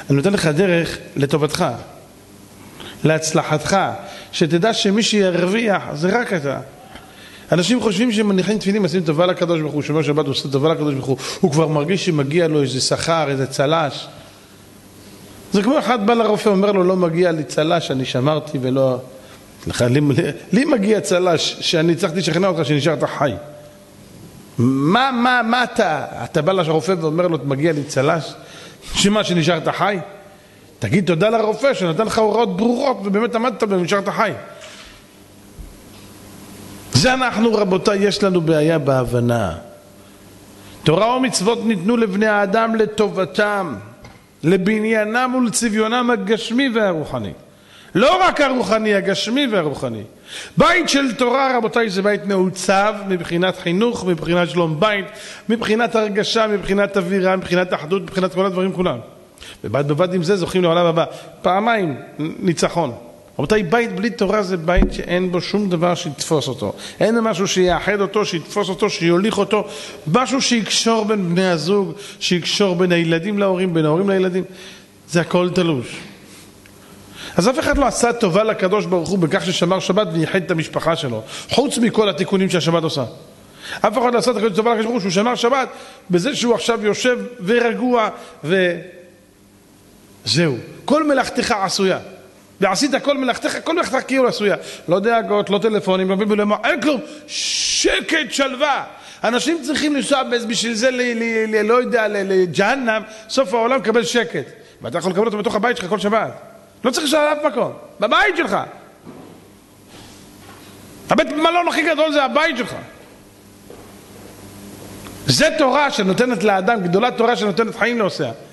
אני נותן לך דרך לטובתך, להצלחתך, שתדע שמי שירוויח זה רק אתה. אנשים חושבים שהם מניחים תפילים, עושים טובה לקדוש ברוך הוא, שומר שבת הוא עושה טובה לקדוש ברוך הוא, הוא כבר מרגיש שמגיע לו איזה שכר, איזה צלש. זה כמו אחד בא לרופא, אומר לו, לא מגיע לי צלש, אני שמרתי ולא... לי מגיע צלש, שאני צריכתי לשכנע אותך שנשארת חי. מה אתה בא לרופא ואומר לו, מגיע לי צלש? שמה, שנשארת חי? תגיד תודה לרופא שנתן לך הוראות ברורות ובאמת עמדת ונשארת חי. זה אנחנו, רבותיי, יש לנו בעיה בהבנה. תורה ומצוות ניתנו לבני האדם לטובתם, לבניינם ולצביונם הגשמי והרוחני. לא רק הרוחני, הגשמי והרוחני. בית של תורה, רבותיי, זה בית מעוצב מבחינת חינוך, מבחינת שלום בית, מבחינת הרגשה, מבחינת אווירה, מבחינת אחדות, מבחינת כל הדברים כולם. ובד בבד עם זה זוכים לעולם הבא. פעמיים ניצחון. רבותיי, בית בלי תורה זה בית שאין בו שום דבר שיתפוס אותו. אין משהו שיאחד אותו, שיתפוס אותו, שיוליך אותו. משהו שיקשור בין בני הזוג, שיקשור בין הילדים להורים, בין ההורים לילדים. זה הכל תלוש. אז אף אחד לא עשה טובה לקדוש ברוך הוא בכך ששמר שבת וייחד את המשפחה שלו. חוץ מכל התיקונים שהשבת עושה. אף אחד לא עשה טובה לקדוש ברוך הוא שהוא שמר שבת בזה שהוא עכשיו יושב ורגוע וזהו. כל מלאכתך עשויה. ועשית כל מלאכתך, כל מלאכתך כאילו עשויה. לא דאגות, לא טלפונים, לא ביבולים, אין כלום. שקט, שלווה. אנשים צריכים לנסוע בשביל זה, לא יודע, לג'הנם, סוף העולם קבל שקט. ואתה יכול לקבל אותו בתוך הבית שלך כל שבת. לא צריך לשאול אף מקום, בבית שלך. הבית מלון הכי גדול זה הבית שלך. זה תורה שנותנת לאדם, גדולת תורה שנותנת חיים לעושיה.